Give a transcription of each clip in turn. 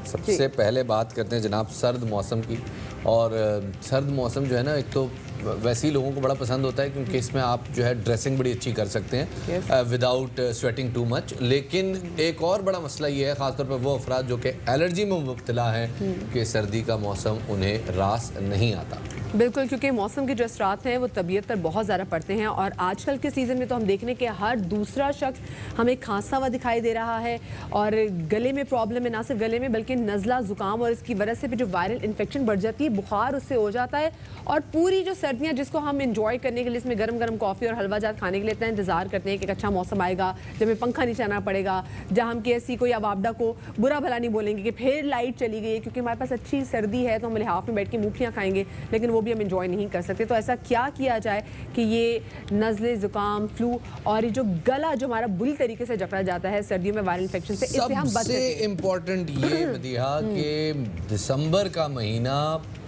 सबसे पहले बात करते हैं जनाब सर्द मौसम की। और सर्द मौसम जो है ना, एक तो वैसे ही लोगों को बड़ा पसंद होता है क्योंकि इसमें आप जो है ड्रेसिंग बड़ी अच्छी कर सकते हैं विदाउट स्वेटिंग टू मच। लेकिन एक और बड़ा मसला ये है, ख़ासतौर पर वो अफराद जो कि एलर्जी में मुब्तला हैं कि सर्दी का मौसम उन्हें रास नहीं आता। बिल्कुल, क्योंकि मौसम के जो असरात हैं वो तबीयत पर बहुत ज़्यादा पड़ते हैं। और आजकल के सीज़न में तो हम देख रहे हैं कि हर दूसरा शख्स हमें खांसता हुआ दिखाई दे रहा है और गले में प्रॉब्लम है, ना सिर्फ गले में बल्कि नज़ला ज़ुकाम, और इसकी वजह से भी जो वायरल इन्फेक्शन बढ़ जाती है, बुखार उससे हो जाता है। और पूरी जो सर्दियाँ जिसको हम इंजॉय करने के लिए इसमें गर्म गर्म कॉफ़ी और हलवा जात खाने के लिए इतना इंतज़ार करते हैं कि एक अच्छा मौसम आएगा जब हमें पंखा नीचे आना पड़ेगा, जहाँ हम कैसी कोई अवाबडा को बुरा भला नहीं बोलेंगे कि फिर लाइट चली गई है क्योंकि हमारे पास अच्छी सर्दी है तो हम लिहाफ में बैठ के मूंगफलियाँ खाएंगे, लेकिन वो भी हम इंजॉय नहीं कर सकते। तो ऐसा क्या किया जाए कि ये नज़ले ज़ुकाम, फ्लू और ये जो गला जो हमारा बुरी तरीके से जकड़ा जाता है सर्दियों में वायरल इन्फेक्शन से, इससे हम बच सकें। सबसे इम्पोर्टेंट ये मदिहा कि दिसंबर का महीना,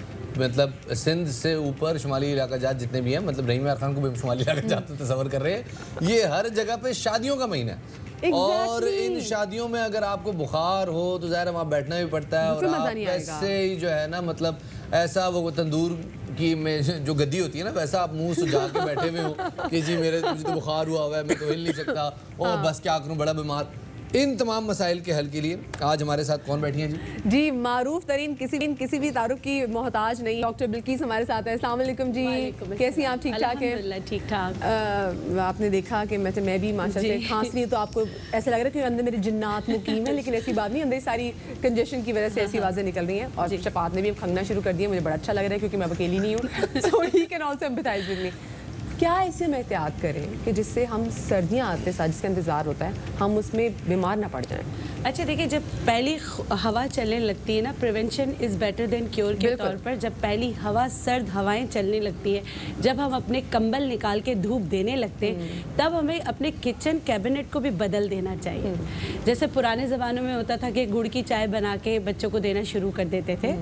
मतलब सिंध से ऊपर शुमाली इलाका जात जितने भी हैं, मतलब रहीम यार खान को भी शुमाली इलाका जात तस्वर कर रहे हैं, ये हर जगह पे शादियों का महीना है। और इन शादियों में अगर आपको बुखार हो तो ज़ाहिर है वहाँ बैठना भी पड़ता है और आप ऐसे ही जो है ना, मतलब ऐसा वो तंदूर की में जो गद्दी होती है ना, वैसा आप मुंह सुझा के बैठे हुए हो कि जी मुझे तो बुखार हुआ है, मैं तो हिल नहीं सकता और बस क्या करूँ, बड़ा बीमार। इन तमाम मसाइल के हल के लिए आज हमारे साथ कौन बैठी हैं जी? जी, मारूफ तरीन, किसी भी तारुफ की मोहताज नहीं, डॉक्टर बिल्किस हमारे साथ है। अस्सलाम वालेकुम जी, कैसी हैं आप? ठीक ठाक हैं? ठीक ठाक। आपने देखा कि मैं भी माशाल्लाह से खांस रही हूँ तो आपको ऐसा लग रहा है कि अंदर मेरे जिन्नात मुकीम है, लेकिन ऐसी बात नहीं, अंदर सारी कंजेशन की वजह से ऐसी आवाज़ें निकल रही हैं। और शफात ने भी अब खंगना शुरू कर दिया, मुझे बड़ा अच्छा लग रहा है क्योंकि मैं अकेली नहीं हूँ। So he can also empathize with me. क्या ऐसे हम एहतियात करें कि जिससे हम सर्दियाँ आते साथ जिसका इंतज़ार होता है हम उसमें बीमार ना पड़ जाएं? अच्छा देखिए, जब पहली हवा चलने लगती है ना, prevention is better than cure के तौर पर, जब पहली हवा सर्द हवाएं चलने लगती है, जब हम अपने कंबल निकाल के धूप देने लगते हैं, तब हमें अपने किचन कैबिनेट को भी बदल देना चाहिए। जैसे पुराने ज़मानों में होता था कि गुड़ की चाय बना के बच्चों को देना शुरू कर देते थे।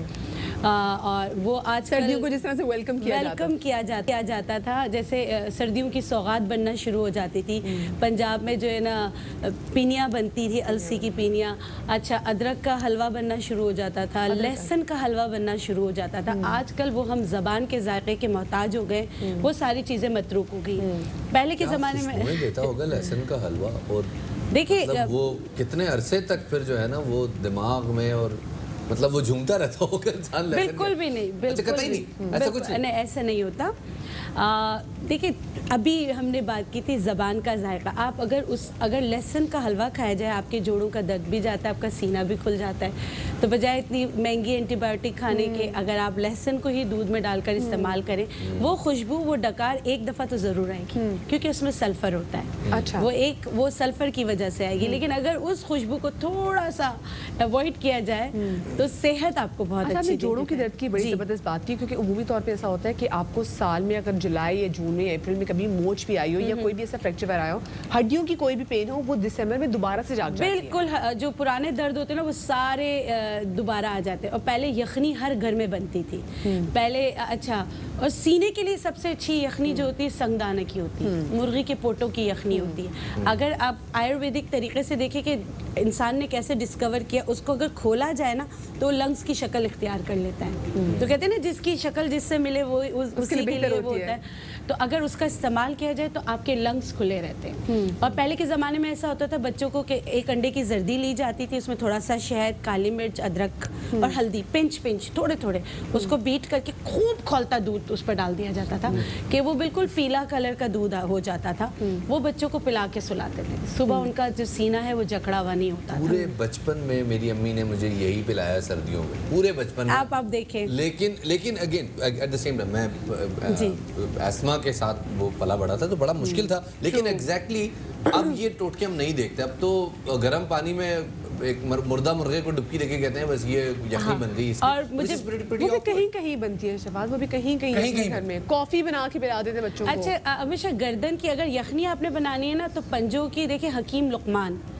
और वो आज सर्दियों को जिस तरह से वेलकम किया जाता था, जैसे सर्दियों की सौगात बनना शुरू हो जाती थी। पंजाब में जो है ना पीनियाँ बनती थी, अलसी की पीनियाँ, अच्छा अदरक का हलवा बनना शुरू हो जाता था, लहसुन का हलवा बनना शुरू हो जाता था। आजकल वो हम ज़बान के जायके के मोहताज हो गए, वो सारी चीज़ें मतरूक हो गई। पहले के ज़माने में देता होगा लहसुन का हलवा, और देखिए मतलब वो कितने अरसे तक फिर जो है ना वो दिमाग में और मतलब वो झूमता रहता होगा इंसान। बिल्कुल भी नहीं, बिल्कुल नहीं, ऐसा कुछ नहीं, ऐसा नहीं होता। देखिए अभी हमने बात की थी ज़बान का जायका। आप अगर लहसुन का हलवा खाया जाए, आपके जोड़ों का दर्द भी जाता है, आपका सीना भी खुल जाता है। तो बजाय इतनी महंगी एंटीबायोटिक खाने के अगर आप लहसुन को ही दूध में डालकर इस्तेमाल करें, वो खुशबू, वो डकार एक दफ़ा तो ज़रूर आएगी क्योंकि उसमें सल्फ़र होता है। अच्छा, वो सल्फ़र की वजह से आएगी। लेकिन अगर उस खुशबू को थोड़ा सा अवॉइड किया जाए तो सेहत आपको बहुत अच्छी। जोड़ों की दर्द की बड़ी ज़बरदस्त बात की, क्योंकि उमूमी तौर पे ऐसा होता है कि आपको साल में अगर जुलाई या जून में अप्रैल में कभी मोच भी आई हो या कोई भी ऐसा फ्रैक्चर आया हो, हड्डियों की कोई भी पेन हो, वो दिसंबर में दोबारा से जाग जाती है। बिल्कुल, जो पुराने दर्द होते हैं ना वो सारे दोबारा आ जाते हैं। और पहले यखनी हर घर में बनती थी पहले। अच्छा, और सीने के लिए सबसे अच्छी यखनी जो होती है संगदाने की होती है, मुर्गी के पोटों की यखनी होती है। अगर आप आयुर्वेदिक तरीके से देखें कि इंसान ने कैसे डिस्कवर किया, उसको अगर खोला जाए ना तो लंग्स की शक्ल इख्तियार कर लेता है। तो कहते हैं ना जिसकी शक्ल जिससे मिले वो उसके लिए वो होता है। तो अगर उसका इस्तेमाल किया जाए तो आपके लंग्स खुले रहते हैं। और पहले के ज़माने में ऐसा होता था, बच्चों को एक अंडे की जर्दी ली जाती थी, उसमें थोड़ा सा शहद, काली मिर्च, अदरक और हल्दी पिंच थोड़े थोड़े उसको बीट करके खूब खौलता दूध उस पर डाल दिया जाता था कि वो बिल्कुल पीला कलर का दूध हो जाता था। वो बच्चों को पिला के सुलाते थे, सुबह उनका जो सीना है वो जकड़ा हुआ नहीं होता था। पूरे बचपन में मेरी अम्मी ने मुझे यही पिलाया सर्दियों में, पूरे बचपन में। आप देखें, लेकिन again at the same time मैं एस्मा के साथ वो पला बड़ा था तो बड़ा मुश्किल था। लेकिन एग्जैक्टली अब ये टोटके हम नहीं देखते। अब तो गर्म पानी में एक मुर्दा मुर्गे को डुबकी देके कहते हैं बस ये यखनी बन गई इसकी। और मुझे वो भी कहीं बनती है शफात, वो भी कहीं घर में कॉफी बना के पिला देते बच्चों को। अच्छा, हमेशा गर्दन की अगर यखनी आपने बनानी है ना तो पंजों की देखिए हकीम लुकमान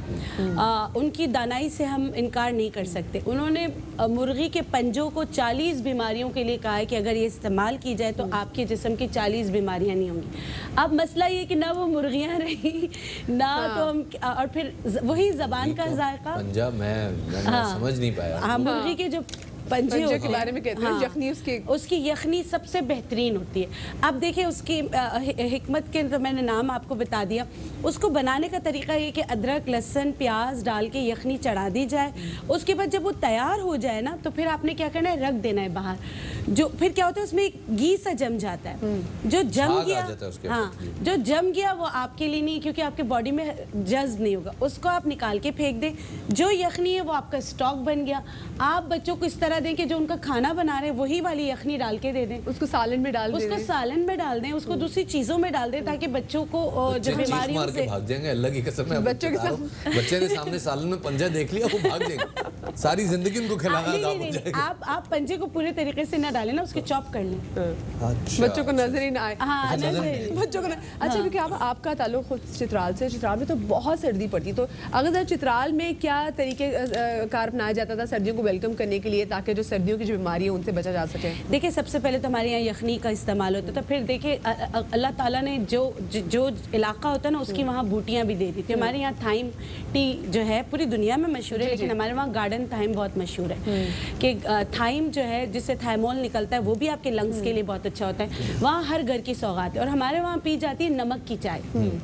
उनकी दानाई से हम इनकार नहीं कर सकते। उन्होंने मुर्गी के पंजों को 40 बीमारियों के लिए कहा है कि अगर ये इस्तेमाल की जाए तो आपके जिस्म की 40 बीमारियां नहीं होंगी। अब मसला ये कि ना वो मुर्गियां रही ना तो हम, और फिर वही ज़बान का जायका। पंजा मैं समझ नहीं पाया। हाँ, मुर्गी के जो पंजे के बारे में कहते हैं, यखनी उसकी यखनी सबसे बेहतरीन होती है। अब देखिए उसकी हिकमत के तो मैंने नाम आपको बता दिया। उसको बनाने का तरीका ये कि अदरक लहसुन प्याज डाल के यखनी चढ़ा दी जाए। उसके बाद जब वो तैयार हो जाए ना तो फिर आपने क्या करना है, रख देना है बाहर। जो फिर क्या होता है उसमें घी सा जम जाता है, जो जम गया, हाँ जो जम गया वो आपके लिए नहीं, क्योंकि आपके बॉडी में जज्ब नहीं होगा। उसको आप निकाल के फेंक दें। जो यखनी है वो आपका स्टॉक बन गया। आप बच्चों को इस तरह दें कि जो उनका खाना बना रहे हैं वही वाली यखनी डाल के दे दें। उसको सालन में डाल दें, उसको सालन में डाल दें, उसको दूसरी चीजों में डाल दें, ताकि बच्चों को जो बीमारियों से भाग जाएंगे। अल्लाह की कसम है, बच्चों के बच्चे ने सामने सालन में पंजा देख लिया वो भाग जाएंगे। सारी जिंदगी उनको खिलाना आजाद हो जाएगा। आप पंजे को पूरे तरीके से ना डालें ना, उसके चॉप कर लें। बच्चों को नजर ही ना आए। हाँ, बच्चों को अच्छा, क्योंकि आपका ताल्लुक खुद चित्राल से, चित्राल में तो बहुत सर्दी पड़ती, तो अगर चित्राल में क्या तरीके कार अपनाया जाता था सर्दियों को वेलकम करने के लिए, ताकि जो सर्दियों की जो बीमारी है उनसे बचा जा सके? देखिए सबसे पहले तो हमारे यहाँ यखनी का इस्तेमाल होता था। फिर देखिए अल्लाह ताला ने जो इलाका होता है ना उसकी वहाँ बूटियाँ भी दे दी थी। हमारे यहाँ थाइम टी जो है पूरी दुनिया में मशहूर है, लेकिन हमारे वहाँ गार्डन थाइम बहुत मशहूर है कि थाइम जो है जिससे थाइमोल निकलता है वो भी आपके लंग्स के लिए बहुत अच्छा होता है। वहाँ हर घर की सौगात है। और हमारे वहाँ पी जाती है नमक की चाय।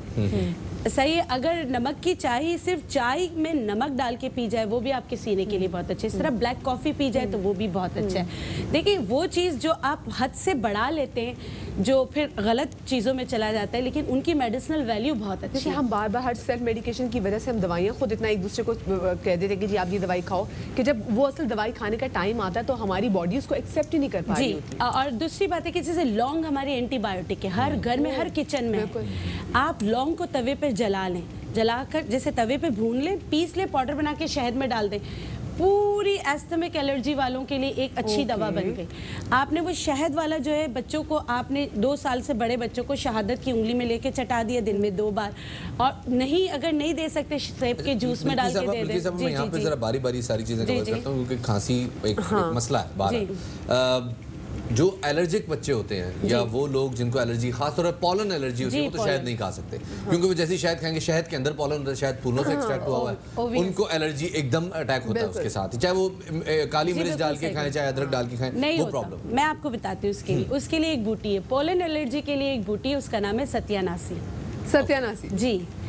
सही है, अगर नमक की चाय सिर्फ चाय में नमक डाल के पी जाए वो भी आपके सीने के लिए बहुत अच्छा है। इस तरह ब्लैक कॉफ़ी पी जाए तो वो भी बहुत अच्छा है। देखिए वो चीज़ जो आप हद से बढ़ा लेते हैं जो फिर गलत चीज़ों में चला जाता है, लेकिन उनकी मेडिसिनल वैल्यू बहुत अच्छी है। हम बार बार हर सेल्फ मेडिकेशन की वजह से हम दवाइयाँ खुद इतना एक दूसरे को कह देते हैं कि जी आप ये दवाई खाओ, कि जब वो असल दवाई खाने का टाइम आता है तो हमारी बॉडी उसको एक्सेप्ट ही नहीं कर पाती होती। और दूसरी बात है कि जैसे लौंग हमारी एंटीबायोटिक है, हर घर में हर किचन में है। आप लौंग को तवे पर जला लें, जलाकर जैसे तवे पे भून लें, पीस लें, पाउडर बना के शहद में डाल दें, पूरी एस्थमिक एलर्जी वालों के लिए एक अच्छी दवा बन गई। आपने वो शहद वाला जो है बच्चों को, आपने 2 साल से बड़े बच्चों को शहादत की उंगली में लेके चटा दिया दिन में 2 बार, और नहीं अगर नहीं दे सकते सेब के जूस में डाल के दे दें। मैं यहाँ पे जरा बारी बारी सारी चीजें कवर करता हूँ क्योंकि खांसी एक मसला है बाहर। जो एलर्जिक बच्चे होते हैं या वो लोग जिनको एलर्जी, खासतौर पर पॉलन एलर्जी होती है, वो तो शहद नहीं खा सकते क्योंकि वो जैसे शहद खाएंगे, शहद के अंदर पॉलन होता है, शहद फूलों से एक्सट्रैक्ट हुआ है, उनको एलर्जी एकदम अटैक होता है उसके साथ, चाहे वो काली मिर्च डाल के खाएं चाहे अदरक डाल के खाएं, वो प्रॉब्लम। मैं आपको बताती हूँ उसके लिए एक बूटी है, पॉलन एलर्जी के लिए एक बूटी है, उसका नाम है सत्यानाशी। सत्यानाशी जी,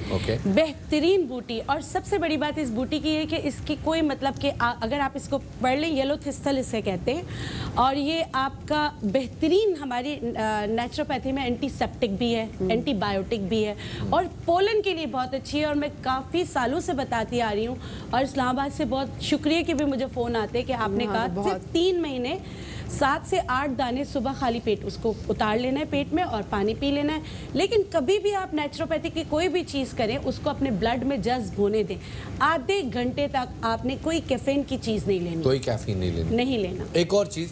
बेहतरीन बूटी। और सबसे बड़ी बात इस बूटी की है कि इसकी कोई मतलब कि अगर आप इसको पढ़ लें, येलो थिस्टल इसे कहते हैं, और ये आपका बेहतरीन हमारी नेचुरोपैथी में एंटीसेप्टिक भी है, एंटीबायोटिक भी है, और पोलन के लिए बहुत अच्छी है। और मैं काफ़ी सालों से बताती आ रही हूँ, और इस्लामाबाद से बहुत शुक्रिया कि भी मुझे फ़ोन आते हैं कि आपने कहा सिर्फ 3 महीने 7 से 8 दाने सुबह खाली पेट उसको उतार लेना है पेट में और पानी पी लेना है। लेकिन कभी भी आप नेचुरोपैथी की कोई भी चीज़ करें उसको अपने ब्लड में जज्ब होने दें। आधे घंटे तक आपने कोई कैफीन की चीज़ नहीं लेनी, कोई कैफीन नहीं लेना। एक और चीज़,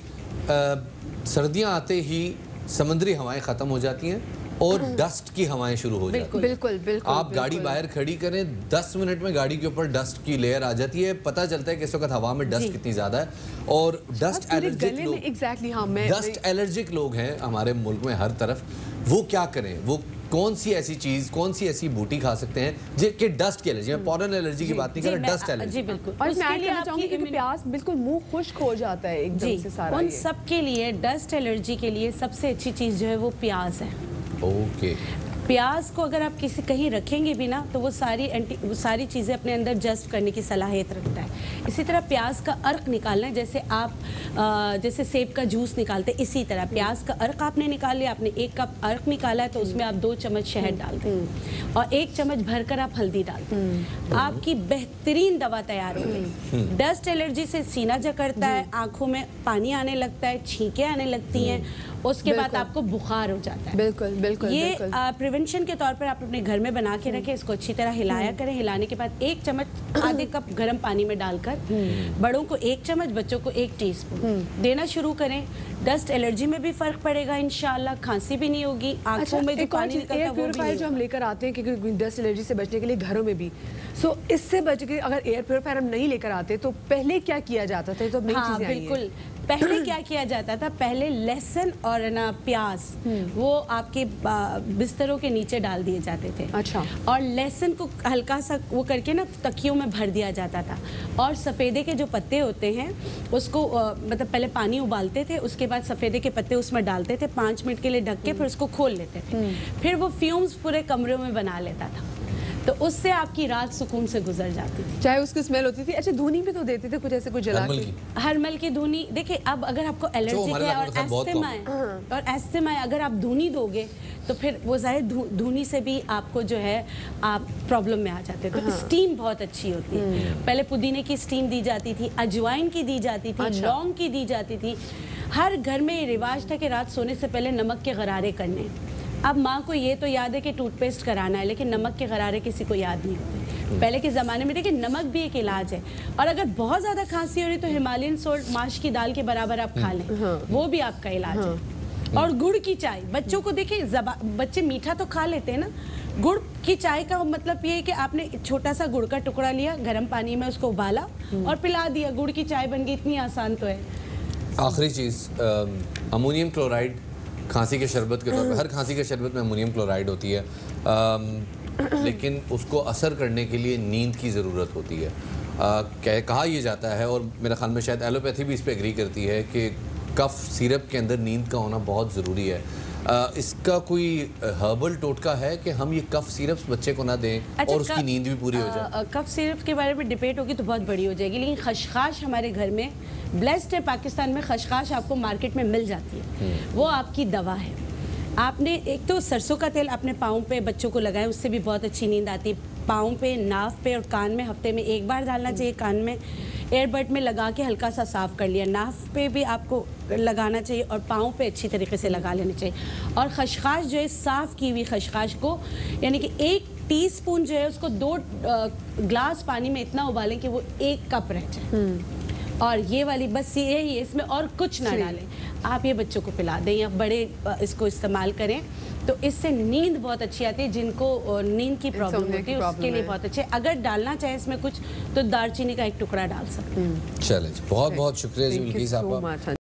सर्दियाँ आते ही समुद्री हवाएं ख़त्म हो जाती हैं और डस्ट की हवाएं शुरू हो जाती हैं। बिल्कुल बिल्कुल। आप गाड़ी बाहर खड़ी करें, 10 मिनट में गाड़ी के ऊपर डस्ट की लेयर आ जाती है, पता चलता है कि इस वक्त हवा में डस्ट कितनी ज्यादा है। और डस्ट एलर्जिक लोग, डस्ट एलर्जिक लोग हैं हमारे मुल्क में हर तरफ, वो क्या करें? वो कौन सी ऐसी चीज, कौन सी ऐसी बूटी खा सकते हैं कि डस्ट की एलर्जी, मैं पॉलन एलर्जी की बात नहीं कर रहा, डस्ट एलर्जी। जी बिल्कुल। और मैं कहना चाहूंगी कि प्यास बिल्कुल मुंह खुश्क हो जाता है एकदम से सारा। उन सब के लिए, डस्ट एलर्जी के लिए सबसे अच्छी चीज जो है वो प्याज है। ओके। प्याज को अगर आप कहीं रखेंगे भी ना तो वो सारी चीज़ें अपने अंदर जज्ब करने की सलाहियत रखता है। इसी तरह प्याज का अर्क निकालना है, जैसे आप जैसे सेब का जूस निकालते हैं, इसी तरह प्याज का अर्क आपने निकाल लिया, आपने 1 कप अर्क निकाला है तो उसमें आप 2 चम्मच शहद डाल दें और 1 चम्मच भरकर आप हल्दी डाल दें, आपकी बेहतरीन दवा तैयार हो गई। डस्ट एलर्जी से सीना जकड़ता है, आंखों में पानी आने लगता है, छींकें आने लगती हैं, उसके बाद आपको बुखार हो जाता है। बिल्कुल बिल्कुल। ये प्रिवेंशन के तौर पर आप अपने घर में बना के रखें, इसको अच्छी तरह हिलाया करें। हिलाने के बाद 1 चम्मच आधे कप गर्म पानी में डालकर बड़ों को 1 चम्मच, बच्चों को 1 टीस्पून देना शुरू करें। डस्ट एलर्जी में भी फर्क पड़ेगा इंशाल्लाह, खांसी भी नहीं होगी, आंखों में जो पानी निकलता है वो भी प्योरीफायर जो हम लेकर आते हैं क्योंकि डस्ट एलर्जी से बचने के लिए घरों में भी, सो इससे बच के अगर एयर प्योरीफायर हम नहीं लेकर आते तो पहले क्या किया जाता था? तो नई चीजें आई हैं। बिल्कुल, पहले क्या किया जाता था, पहले लहसुन और ना प्याज वो आपके बिस्तरों के नीचे डाल दिए जाते थे। अच्छा। और लहसुन को हल्का सा वो करके ना तकियों में भर दिया जाता था, और सफ़ेदे के जो पत्ते होते हैं उसको मतलब पहले पानी उबालते थे, उसके बाद सफ़ेदे के पत्ते उसमें डालते थे, 5 मिनट के लिए ढक के फिर उसको खोल लेते थे। फिर वो फ्यूम्स पूरे कमरे में बना लेता था, तो उससे आपकी रात सुकून से गुजर जाती थी। चाहे उसकी स्मेल होती थी। अच्छा, धुनी भी तो देते थे कुछ ऐसे, कुछ जला के। हरमल की धुनी, देखिए अब अगर आपको एलर्जी है और एस्थमा है, अगर आप धुनी दोगे तो फिर वो जाहिर धुनी से भी आपको जो है आप प्रॉब्लम में आ जाते हैं। तो स्टीम बहुत अच्छी होती है। पहले पुदीने की स्टीम दी जाती थी, अजवाइन की दी जाती थी, लौंग की दी जाती थी। हर घर में ये रिवाज था कि रात सोने से पहले नमक के गरारे करने। अब माँ को ये तो याद है कि टूथपेस्ट कराना है, लेकिन नमक के गरारे किसी को याद नहीं होते। पहले के ज़माने में देखिए नमक भी एक इलाज है, और अगर बहुत ज़्यादा खांसी हो रही तो हिमालयन सोल्ट माश की दाल के बराबर आप खा लें, वो भी आपका इलाज है। और गुड़ की चाय, बच्चों को देखिए बच्चे मीठा तो खा लेते हैं ना, गुड़ की चाय का मतलब ये है कि आपने छोटा सा गुड़ का टुकड़ा लिया, गर्म पानी में उसको उबाला और पिला दिया, गुड़ की चाय बन गई। इतनी आसान तो है। आखिरी चीज़, अमोनियम क्लोराइड खांसी के शरबत के तौर पर, हर खांसी के शरबत में अमोनियम क्लोराइड होती है, लेकिन उसको असर करने के लिए नींद की ज़रूरत होती है। कहा यह जाता है, और मेरे ख्याल में शायद एलोपैथी भी इस पर एग्री करती है, कि कफ सिरप के अंदर नींद का होना बहुत ज़रूरी है। इसका कोई हर्बल टोटका है कि हम ये कफ सिरप बच्चे को ना दें और उसकी नींद भी पूरी हो जाए? कफ सिरप के बारे में डिबेट होगी तो बहुत बड़ी हो जाएगी, लेकिन खशखाश हमारे घर में ब्लेस्ड है। पाकिस्तान में खशखाश आपको मार्केट में मिल जाती है, वो आपकी दवा है। आपने एक तो सरसों का तेल अपने पाँव पे बच्चों को लगाएं, उससे भी बहुत अच्छी नींद आती है। पाँव पे, नाफ पे और कान में हफ्ते में 1 बार डालना चाहिए। कान में एयरबड में लगा के हल्का सा साफ कर लिया, नाफ पे भी आपको लगाना चाहिए और पाँव पे अच्छी तरीके से लगा लेना चाहिए। और खशखाश जो है, साफ़ की हुई खशखाश को, यानी कि 1 टीस्पून जो है उसको 2 ग्लास पानी में इतना उबालें कि वो 1 कप रह जाए। और ये वाली बस ये ही है, इसमें और कुछ ना डालें। आप ये बच्चों को पिला दें या बड़े इसको इस्तेमाल करें, तो इससे नींद बहुत अच्छी आती है। जिनको नींद की प्रॉब्लम होती है उसके लिए बहुत अच्छे। अगर डालना चाहे इसमें कुछ तो दालचीनी का 1 टुकड़ा डाल सकते हैं। चलें, बहुत बहुत शुक्रिया जी बिल्किस आपका।